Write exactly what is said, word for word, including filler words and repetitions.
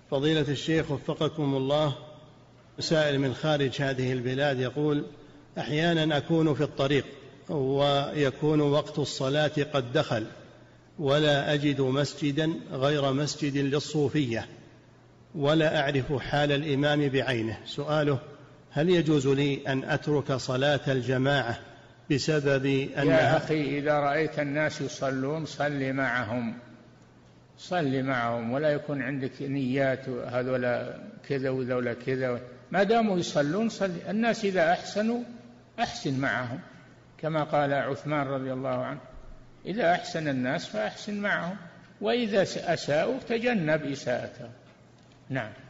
فضيلة الشيخ وفقكم الله، سائل من خارج هذه البلاد يقول: أحيانا أكون في الطريق ويكون وقت الصلاة قد دخل ولا أجد مسجدا غير مسجد للصوفية ولا أعرف حال الإمام بعينه. سؤاله: هل يجوز لي أن أترك صلاة الجماعة بسبب أن يا أخي إذا رأيت الناس يصلون صل معهم، صل معهم، ولا يكون عندك نيات هذولا كذا وذولا كذا، ما داموا يصلون صل. الناس إذا أحسنوا أحسن معهم، كما قال عثمان رضي الله عنه: إذا أحسن الناس فأحسن معهم، وإذا أساءوا تجنب إساءتهم. نعم.